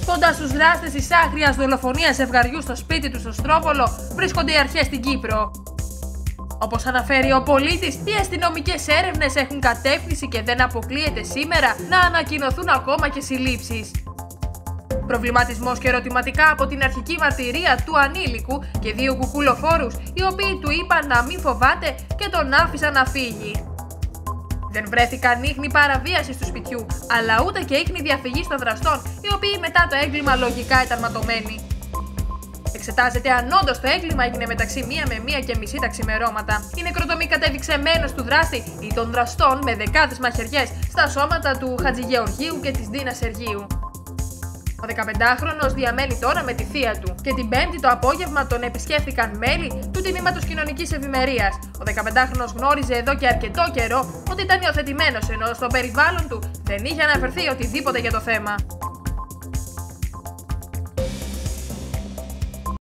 Κοντά στους δράστες της άγριας δολοφονίας ζευγαριού στο σπίτι του στο Στρόβολο βρίσκονται οι αρχές στην Κύπρο. Όπως αναφέρει ο πολίτης, οι αστυνομικές έρευνες έχουν κατεύθυνση και δεν αποκλείεται σήμερα να ανακοινωθούν ακόμα και συλλήψεις. Προβληματισμός και ερωτηματικά από την αρχική μαρτυρία του ανήλικου και 2 κουκουλοφόρους, οι οποίοι του είπαν να μην φοβάται και τον άφησαν να φύγει. Δεν βρέθηκαν ίχνη παραβίασης του σπιτιού, αλλά ούτε και ίχνη διαφυγής των δραστών, οι οποίοι μετά το έγκλημα λογικά ήταν ματωμένοι. Εξετάζεται αν όντως το έγκλημα έγινε μεταξύ 1 με 1:30 τα ξημερώματα. Η νεκροτομή κατέδειξε μένος του δράστη ή των δραστών με δεκάδες μαχαιριές στα σώματα του Χατζηγεωργίου και της Ντίνας Σεργίου. Ο 15χρονος διαμένει τώρα με τη θεία του και την Πέμπτη το απόγευμα τον επισκέφθηκαν μέλη του Τμήματος Κοινωνικής Ευημερίας. Ο 15χρονος γνώριζε εδώ και αρκετό καιρό ότι ήταν υιοθετημένος, ενώ στο περιβάλλον του δεν είχε αναφερθεί οτιδήποτε για το θέμα.